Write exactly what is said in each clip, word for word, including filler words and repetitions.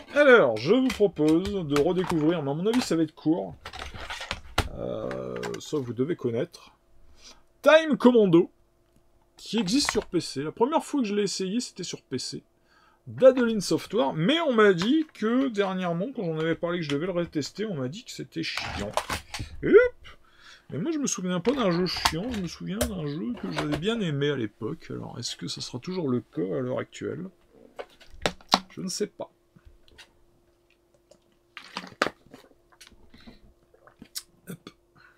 Alors, je vous propose de redécouvrir, mais à mon avis ça va être court, euh, ça vous devez connaître, Time Commando, qui existe sur P C. La première fois que je l'ai essayé, c'était sur P C, d'Adeline Software, mais on m'a dit que dernièrement, quand j'en avais parlé que je devais le retester, on m'a dit que c'était chiant. Et hop. Mais moi je me souviens pas d'un jeu chiant, je me souviens d'un jeu que j'avais bien aimé à l'époque. Alors est-ce que ça sera toujours le cas à l'heure actuelle? Je ne sais pas. Hop.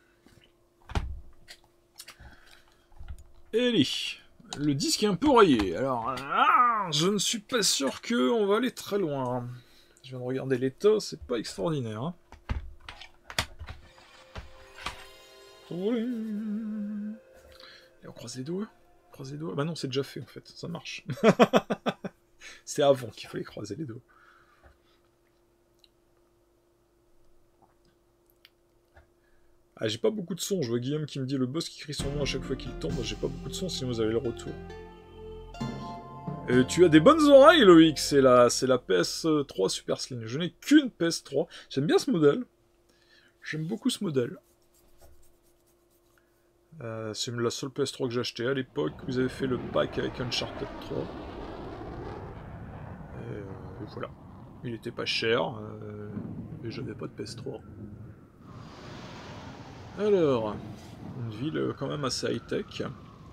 Allez, le disque est un peu rayé. Alors, ah, je ne suis pas sûr qu'on va aller très loin. Je viens de regarder l'état, c'est pas extraordinaire. Hein. Oui. Et on croise les doigts. Croise les doigts. Bah non, c'est déjà fait en fait, ça marche. C'est avant qu'il fallait croiser les doigts. Ah, j'ai pas beaucoup de son. Je vois Guillaume qui me dit le boss qui crie son nom à chaque fois qu'il tombe. J'ai pas beaucoup de son, sinon vous avez le retour. Euh, tu as des bonnes oreilles, Loïc. C'est la, c'est la P S trois Super Slim. Je n'ai qu'une P S trois. J'aime bien ce modèle. J'aime beaucoup ce modèle. Euh, c'est la seule P S trois que j'ai acheté à l'époque. Vous avez fait le pack avec Uncharted trois. Et, euh, et voilà. Il était pas cher. Euh, et j'avais pas de P S trois. Alors, une ville quand même assez high-tech.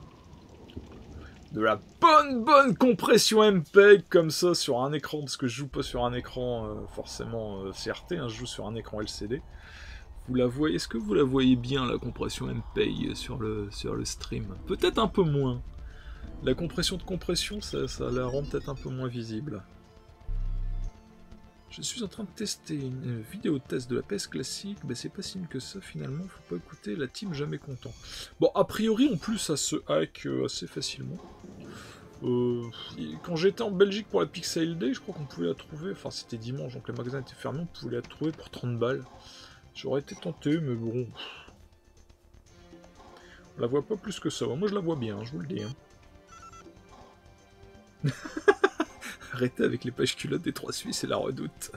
De la bonne bonne compression M P E G comme ça sur un écran, parce que je joue pas sur un écran euh, forcément euh, C R T, hein, je joue sur un écran L C D. Vous la voyez, est-ce que vous la voyez bien la compression M P E G sur le, sur le stream? Peut-être un peu moins. La compression de compression, ça, ça la rend peut-être un peu moins visible. Je suis en train de tester une vidéo test de la P S classique, ben c'est pas si que ça finalement, faut pas écouter la team jamais content. Bon, a priori en plus ça se hack euh, assez facilement. Euh, quand j'étais en Belgique pour la Pixel Day, je crois qu'on pouvait la trouver, enfin c'était dimanche donc les magasins étaient fermés, on pouvait la trouver pour trente balles. J'aurais été tenté, mais bon... On la voit pas plus que ça, moi je la vois bien, je vous le dis. Hein. Arrêtez avec les pages culottes des trois Suisses et la redoute.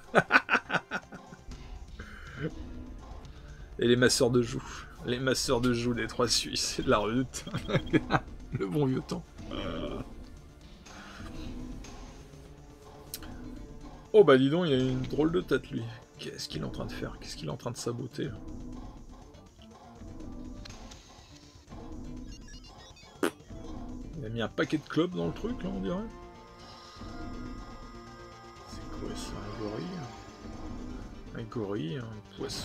Et les masseurs de joues. Les masseurs de joues des trois Suisses et de la redoute. Le bon vieux temps. Oh bah dis donc, il a une drôle de tête lui. Qu'est-ce qu'il est en train de faire? Qu'est-ce qu'il est en train de saboter là? Il a mis un paquet de clubs dans le truc là on dirait. C'est quoi ça? Un gorille? Un gorille, un poisson.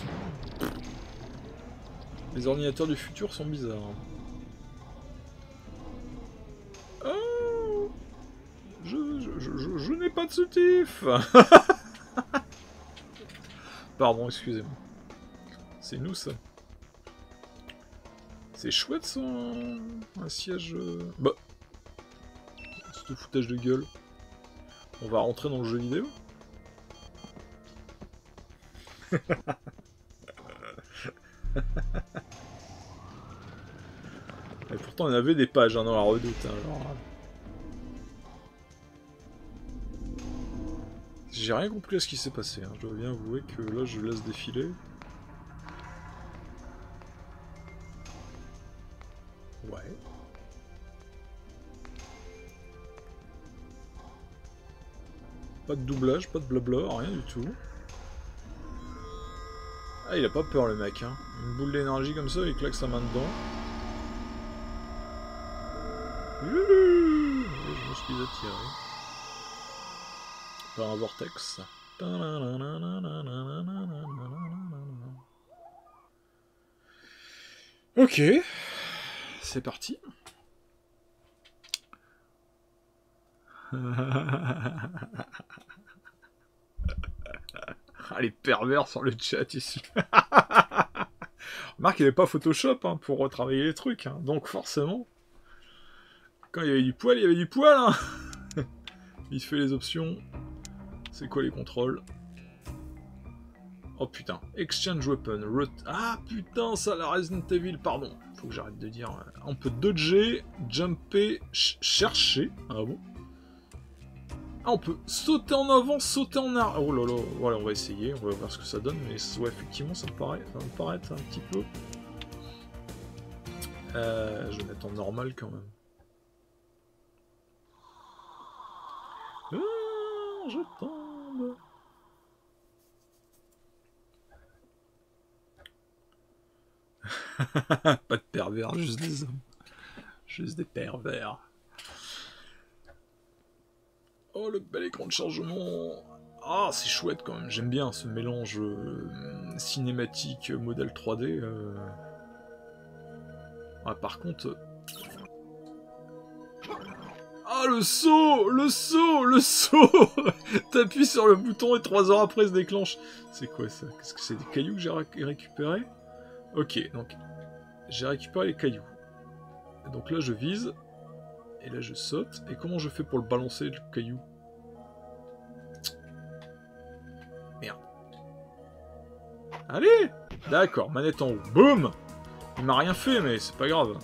Les ordinateurs du futur sont bizarres. Oh, je, je, je, je, je n'ai pas de soutif. Pardon, excusez-moi. C'est nous ça. C'est chouette ça, un siège... Bah... C'est tout foutage de gueule. On va rentrer dans le jeu vidéo. Et pourtant on avait des pages hein, dans la redoute. Hein, genre... J'ai rien compris à ce qui s'est passé. Hein. Je dois bien avouer que là je laisse défiler. Ouais. Pas de doublage, pas de blabla, rien du tout. Ah, il a pas peur le mec, hein. Une boule d'énergie comme ça, il claque sa main dedans. Je me suis attiré. Par un vortex. Ok. C'est parti. Ah, les pervers sur le chat ici. Remarque, il n'y avait pas Photoshop hein, pour retravailler les trucs. Hein. Donc forcément, quand il y avait du poil, il y avait du poil. Hein. Il fait les options. C'est quoi les contrôles? Oh putain. Exchange weapon. Rot ah putain, ça la Resident Evil, pardon. Faut que j'arrête de dire. On peut dodger, jumper, ch chercher. Ah bon? Ah, on peut sauter en avant, sauter en arrière. Oh là là, voilà, on va essayer, on va voir ce que ça donne. Mais ouais, effectivement, ça me paraît, ça me paraît un petit peu. Euh, je vais mettre en normal quand même. Ah, je tombe. Pas de pervers, juste des hommes. Juste des pervers. Oh, le bel écran de chargement. Ah, c'est chouette quand même. J'aime bien ce mélange euh, cinématique, modèle trois D. Euh... Ah, par contre... Ah, le saut! Le saut! Le saut! T'appuies sur le bouton et trois heures après, se déclenche. C'est quoi ça? Qu'est-ce que c'est? Des cailloux que j'ai ré récupérés? Ok, donc... J'ai récupéré les cailloux. Et donc là, je vise. Et là, je saute. Et comment je fais pour le balancer, le caillou? Merde. Allez! D'accord, manette en haut. Boum! Il m'a rien fait, mais c'est pas grave.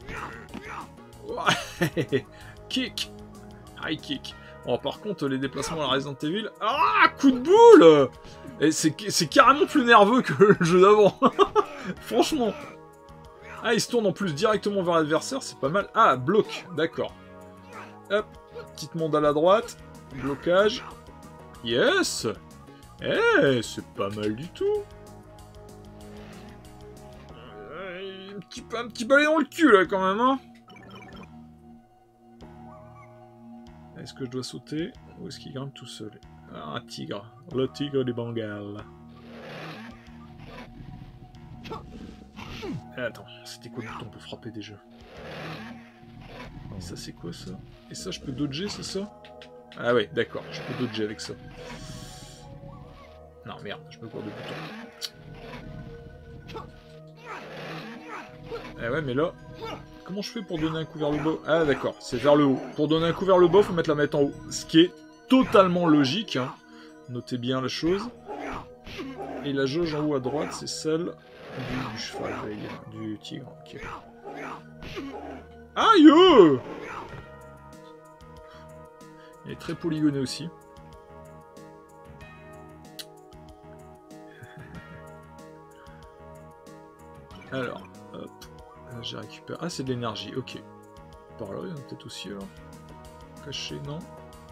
Ouais. Kick! High kick. Bon, par contre, les déplacements à la Resident Evil... Ah! Coup de boule! C'est carrément plus nerveux que le jeu d'avant. Franchement. Ah, il se tourne en plus directement vers l'adversaire, c'est pas mal. Ah, bloc, d'accord. Hop, petite mandale à droite. Blocage. Yes! Eh, c'est pas mal du tout. Euh, un, petit, un petit balai dans le cul, là, quand même, hein. Est-ce que je dois sauter? Ou est-ce qu'il grimpe tout seul? Ah, un tigre. Le tigre du Bengale. Eh, attends, c'était quoi le bouton pour frapper déjà? Et ça, c'est quoi, ça? Et ça, je peux dodger, c'est ça? Ah ouais, d'accord, je peux dodger avec ça. Non, merde, je me cours de bouton. Eh ouais, mais là... Comment je fais pour donner un coup vers le bas? Ah d'accord, c'est vers le haut. Pour donner un coup vers le bas, faut mettre la manette en haut. Ce qui est totalement logique. Hein. Notez bien la chose. Et la jauge en haut à droite, c'est celle du, du cheval, du tigre. Okay. Aïe! Il est très polygoné aussi. Alors, hop. J'ai récupéré... Ah, c'est de l'énergie, ok. Par là, il y en a peut-être aussi, alors. Caché, non?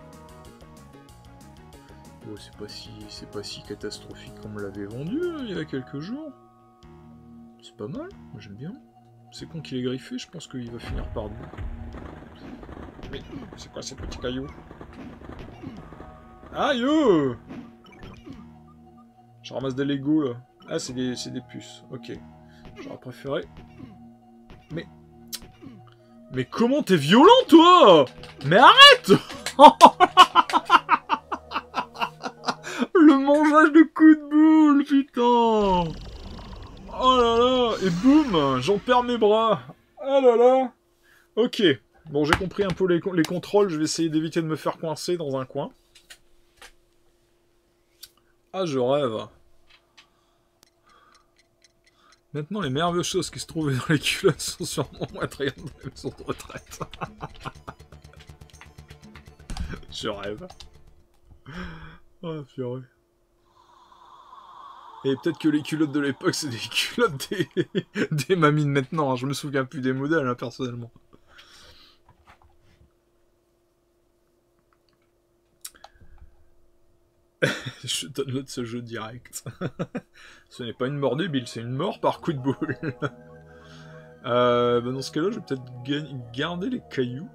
Oh, c'est pas si... c'est pas si catastrophique qu'on me l'avait vendu, hein, il y a quelques jours. C'est pas mal, moi j'aime bien. C'est con qu'il est griffé, je pense qu'il va finir par deux. Mais, c'est quoi ces petits cailloux? Aïe! Je ramasse des Lego, là. Ah, c'est des... des puces, ok. J'aurais préféré... Mais... Mais comment t'es violent, toi? Mais arrête! Le mangeage de coups de boule, putain! Oh là là! Et boum! J'en perds mes bras! Oh là là! Ok. Bon, j'ai compris un peu les, les contrôles. Je vais essayer d'éviter de me faire coincer dans un coin. Ah, je rêve. Maintenant, les merveilleuses choses qui se trouvaient dans les culottes sont sûrement matérielles dans la maison de retraite. Je rêve. Oh, purée. Et peut-être que les culottes de l'époque, c'est des culottes des, des mamies de maintenant. Hein. Je me souviens plus des modèles, hein, personnellement. Je download ce jeu direct. Ce n'est pas une mort débile, c'est une mort par coup de boule. euh, bah dans ce cas-là, je vais peut-être garder les cailloux.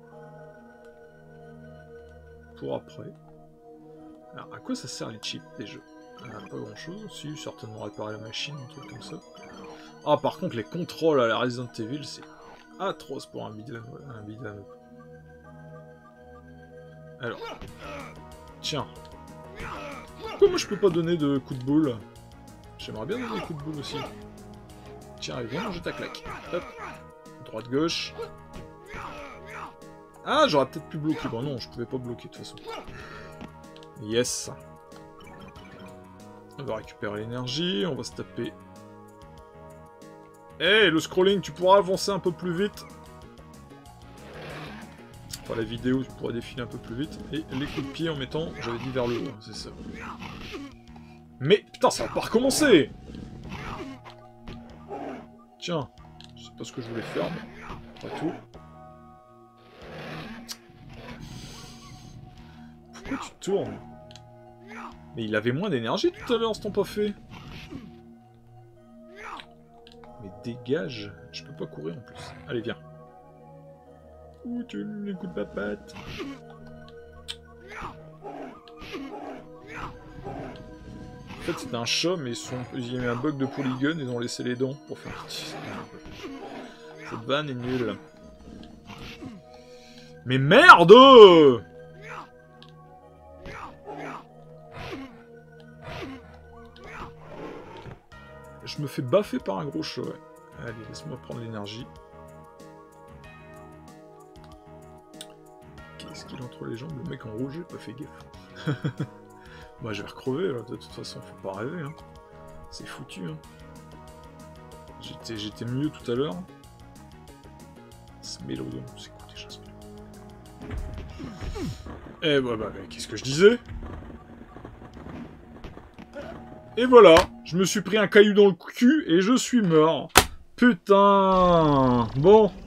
Pour après. Alors, à quoi ça sert les chips, déjà? euh, Pas grand-chose. Si, certainement réparer la machine, un truc comme ça. Ah, par contre, les contrôles à la Resident Evil, c'est atroce pour un beat'em up. Alors. Tiens. Pourquoi moi je peux pas donner de coups de boule? J'aimerais bien donner des coups de boule aussi. Tiens, allez, viens manger ta claque. Hop. Droite, gauche. Ah, j'aurais peut-être pu bloquer. Bon, non, je pouvais pas bloquer de toute façon. Yes. On va récupérer l'énergie. On va se taper. Eh, hey, le scrolling, tu pourras avancer un peu plus vite. Pour la vidéo, je pourrais défiler un peu plus vite. Et les coups de pied en mettant, j'avais dit vers le haut, c'est ça. Mais, putain, ça va pas recommencer! Tiens, je sais pas ce que je voulais faire, mais pas tout. Pourquoi tu tournes? Mais il avait moins d'énergie tout à l'heure, ce temps pas fait. Mais dégage, je peux pas courir en plus. Allez, viens. Ouh, tu le coup de papate. En fait, c'était un chat, mais ils, sont... ils ont mis un bug de polygone, ils ont laissé les dents pour faire... Cette vanne est nulle. Mais merde! Je me fais baffer par un gros chat, ouais. Allez, laisse-moi prendre l'énergie. Qu'est-ce qu'il a entre les jambes? Le mec en rouge, j'ai pas fait gaffe. Moi, je vais recrever, là. De toute façon, faut pas rêver, hein. C'est foutu, hein. J'étais mieux tout à l'heure. Ce mélodon, c'est quoi déjà ce mélodon? Eh bah, bah, bah qu'est-ce que je disais? Et voilà, je me suis pris un caillou dans le cul et je suis mort. Putain. Bon.